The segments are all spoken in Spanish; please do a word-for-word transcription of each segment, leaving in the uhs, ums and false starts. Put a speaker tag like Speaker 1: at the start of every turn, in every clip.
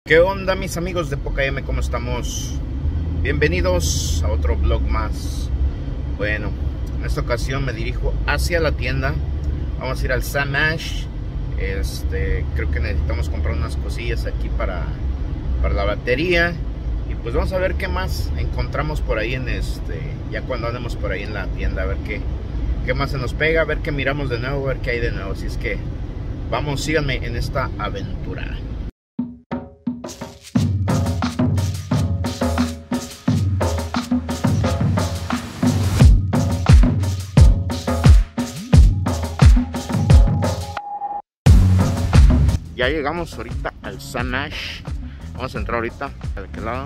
Speaker 1: ¿Qué onda, mis amigos de Poca M? ¿Cómo estamos? Bienvenidos a otro vlog más. Bueno, en esta ocasión me dirijo hacia la tienda. Vamos a ir al Sam Ash. Este, creo que necesitamos comprar unas cosillas aquí para, para la batería. Y pues vamos a ver qué más encontramos por ahí en este, ya cuando andemos por ahí en la tienda, a ver qué, qué más se nos pega, a ver qué miramos de nuevo, a ver qué hay de nuevo. Así es que vamos, síganme en esta aventura. Ya llegamos ahorita al Sam Ash. Vamos a entrar ahorita de aquel lado.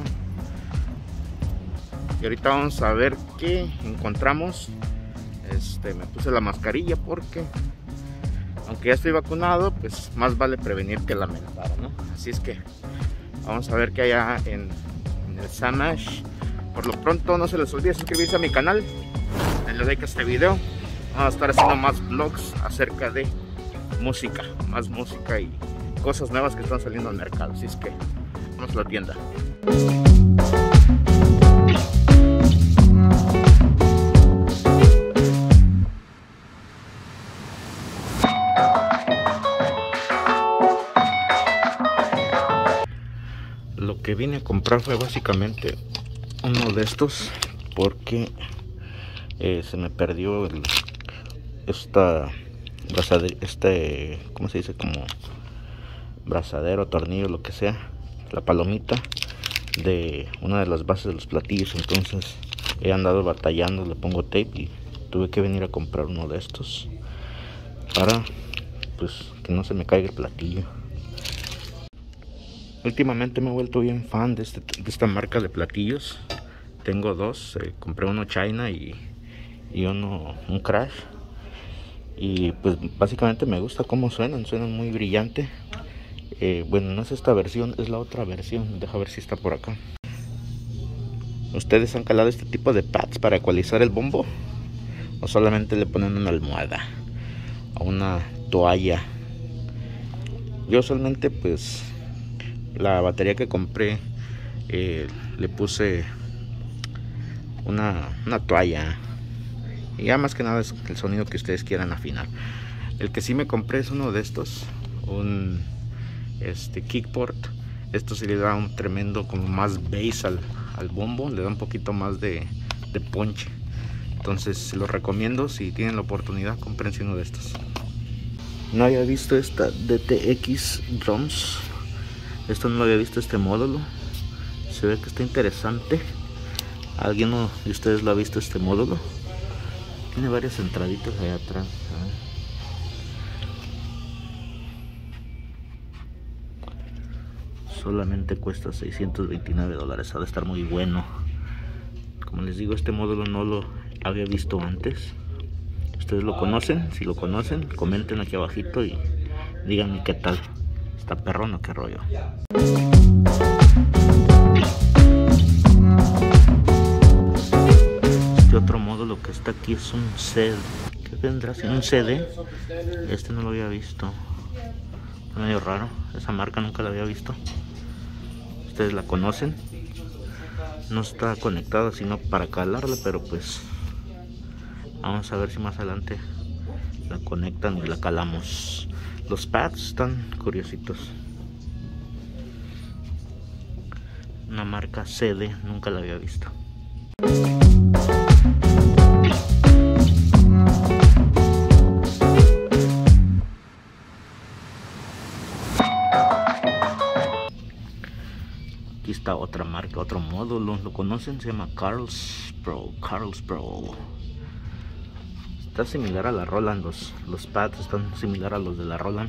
Speaker 1: Y ahorita vamos a ver qué encontramos. Este, me puse la mascarilla porque, aunque ya estoy vacunado, pues más vale prevenir que lamentar, ¿no? Así es que vamos a ver qué hay allá en, en el Sam Ash. Por lo pronto, no se les olvide suscribirse a mi canal, denle like a este video. Vamos a estar haciendo más vlogs acerca de música, más música y cosas nuevas que están saliendo al mercado. Así es que vamos a la tienda. Lo que vine a comprar fue básicamente uno de estos porque eh, se me perdió el, esta brazadera, este, ¿cómo se dice? Como brazadero, tornillo, lo que sea, la palomita de una de las bases de los platillos. Entonces he andado batallando, le pongo tape y tuve que venir a comprar uno de estos para pues que no se me caiga el platillo. Últimamente me he vuelto bien fan de, este, de esta marca de platillos. Tengo dos, eh, compré uno China y, y uno un Crash. Y pues básicamente me gusta cómo suenan, suenan muy brillante. Eh, bueno, no es esta versión, es la otra versión. Deja ver si está por acá. ¿Ustedes han calado este tipo de pads para ecualizar el bombo? ¿O solamente le ponen una almohada o una toalla? Yo solamente pues la batería que compré eh, le puse una, una toalla. Y ya más que nada es el sonido que ustedes quieran afinar. El que sí me compré es uno de estos, un este kickport. Esto sí le da un tremendo como más bass al, al bombo, le da un poquito más de, de punch. Entonces se los recomiendo, si tienen la oportunidad, cómprense uno de estos. No había visto esta D T X Drums. Esto no lo había visto, este módulo. Se ve que está interesante. ¿Alguien de ustedes lo ha visto este módulo? Tiene varias entraditas allá atrás. Solamente cuesta seiscientos veintinueve dólares. Ha de estar muy bueno. Como les digo, este módulo no lo había visto antes. ¿Ustedes lo conocen? Si lo conocen, comenten aquí abajito y díganme qué tal. ¿Está perrón o qué rollo? Este otro módulo que está aquí es un C D. ¿Qué vendrá siendo? Un C D. Este no lo había visto. Es medio raro. Esa marca nunca la había visto. ¿Ustedes la conocen? No está conectada sino para calarla, pero pues vamos a ver si más adelante la conectan y la calamos. Los pads están curiositos. Una marca C D, nunca la había visto. Aquí está otra marca, otro módulo. ¿Lo conocen? Se llama Carl's Pro. Carl's Pro. Está similar a la Roland. Los, los pads están similar a los de la Roland.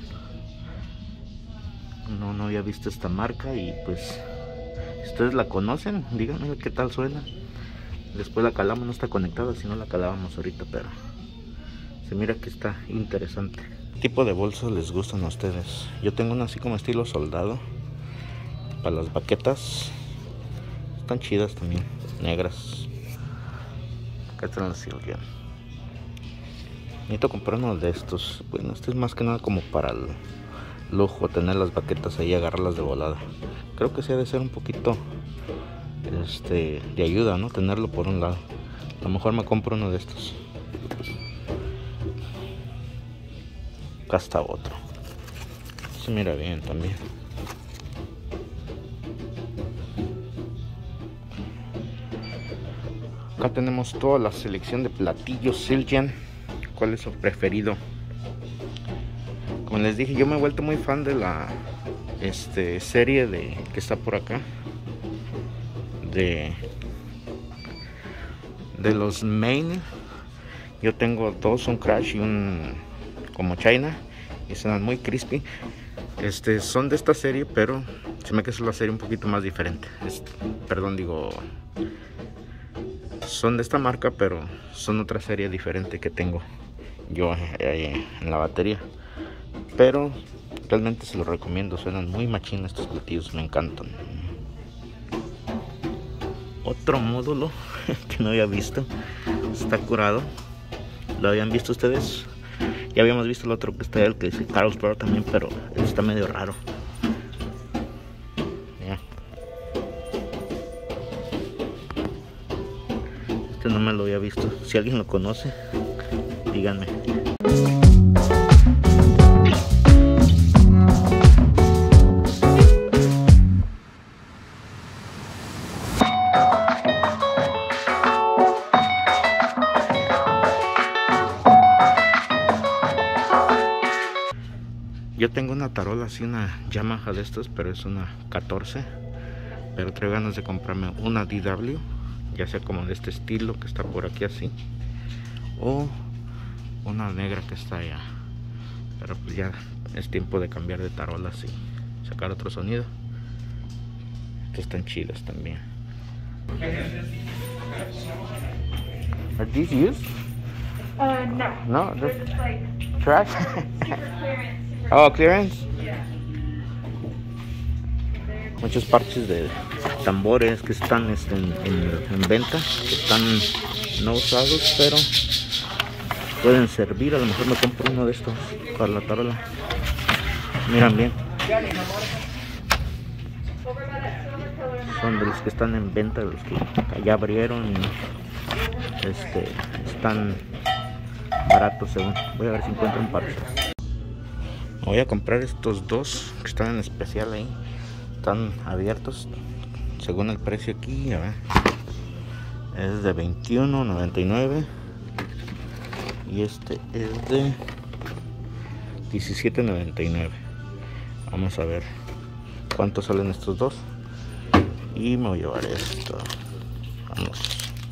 Speaker 1: No, no había visto esta marca y pues si ustedes la conocen, díganme qué tal suena. Después la calamos, no está conectada, si no la calábamos ahorita, pero se mira que está interesante. ¿Qué tipo de bolsas les gustan a ustedes? Yo tengo una así como estilo soldado para las baquetas. Están chidas también, negras. Acá están las Silvian. Necesito comprar uno de estos. Bueno, este es más que nada como para el, lujo tener las baquetas ahí, agarrarlas de volada. Creo que sí ha de ser un poquito este, de ayuda, ¿no? Tenerlo por un lado. A lo mejor me compro uno de estos. Acá está otro. Se mira bien también. Acá tenemos toda la selección de platillos Zildjian. ¿Cuál es su preferido? Como les dije, yo me he vuelto muy fan de la este, serie de que está por acá. De, de los main. Yo tengo dos, un Crash y un como China. Y son muy crispy. Este, son de esta serie, pero se me hace que es la serie un poquito más diferente. Es, perdón, digo... Son de esta marca, pero son otra serie diferente que tengo yo eh, en la batería. Pero realmente se los recomiendo, suenan muy machín estos platillos, me encantan. Otro módulo que no había visto, está curado. ¿Lo habían visto ustedes? Ya habíamos visto el otro que está el que dice Carlsberg también, pero está medio raro. Ya. Este no me lo había visto. Si alguien lo conoce, díganme. Yo tengo una tarola así, una Yamaha de estas, pero es una catorce. Pero traigo ganas de comprarme una D W, ya sea como de este estilo que está por aquí así, o una negra que está allá. Pero pues ya es tiempo de cambiar de tarolas y sacar otro sonido. Estas están chidas también. Are these used?
Speaker 2: Uh, no.
Speaker 1: No,
Speaker 2: This
Speaker 1: this
Speaker 2: is like
Speaker 1: trash.
Speaker 2: super clearance. Super
Speaker 1: Oh, clearance.
Speaker 2: Yeah.
Speaker 1: Muchos parches de tambores que están este, en, en, en venta, que están no usados, pero pueden servir. A lo mejor me compro uno de estos para la tarola. Miran bien. Son de los que están en venta, de los que ya abrieron y este, están baratos según. Voy a ver si encuentro un parche. Voy a comprar estos dos que están en especial ahí. Están abiertos según el precio aquí. A ver. Es de veintiuno noventa y nueve y este es de diecisiete noventa y nueve. Vamos a ver cuánto salen estos dos y me voy a llevar esto. Vamos.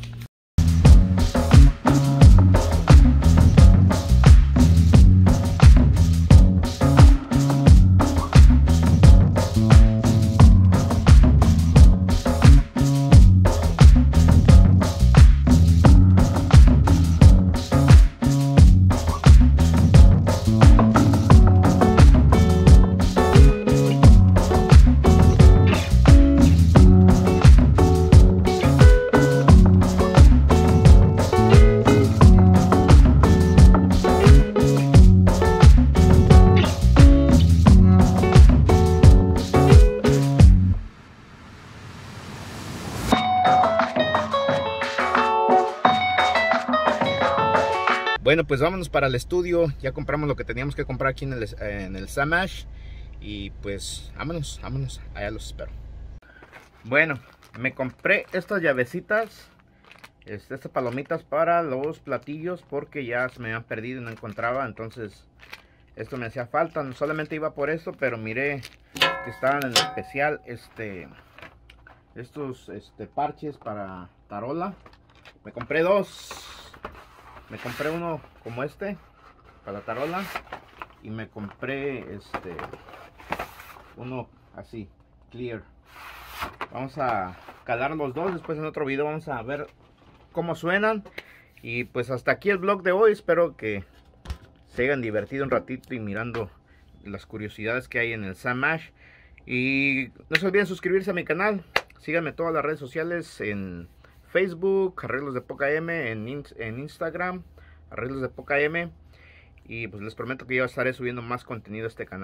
Speaker 1: Bueno, pues vámonos para el estudio. Ya compramos lo que teníamos que comprar aquí en el, en el Samash. Y pues vámonos, vámonos. Allá los espero. Bueno, me compré estas llavecitas, este, estas palomitas para los platillos, porque ya se me habían perdido y no encontraba. Entonces esto me hacía falta. No solamente iba por esto, pero miré que estaban en especial este, estos este, parches para tarola. Me compré dos. Me compré uno como este para la tarola y me compré este uno así clear. Vamos a calar los dos. Después en otro video vamos a ver cómo suenan. Y pues hasta aquí el vlog de hoy. Espero que se hayan divertido un ratito y mirando las curiosidades que hay en el Samash. Y no se olviden suscribirse a mi canal. Síganme en todas las redes sociales, en Facebook, Arreglos de Poca M, en, in en Instagram, Arreglos de Poca M. Y pues les prometo que yo estaré subiendo más contenido a este canal.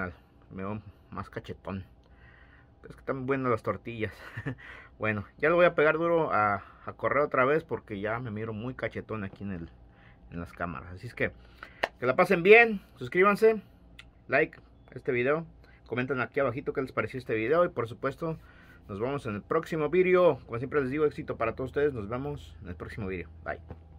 Speaker 1: me veo más cachetón. Es que están buenas las tortillas. Bueno, ya lo voy a pegar duro a, a correr otra vez porque ya me miro muy cachetón aquí en, el, en las cámaras. Así es que, que la pasen bien, suscríbanse, like este video, comenten aquí abajito qué les pareció este video y por supuesto nos vemos en el próximo video. Como siempre les digo, éxito para todos ustedes, nos vemos en el próximo video. Bye.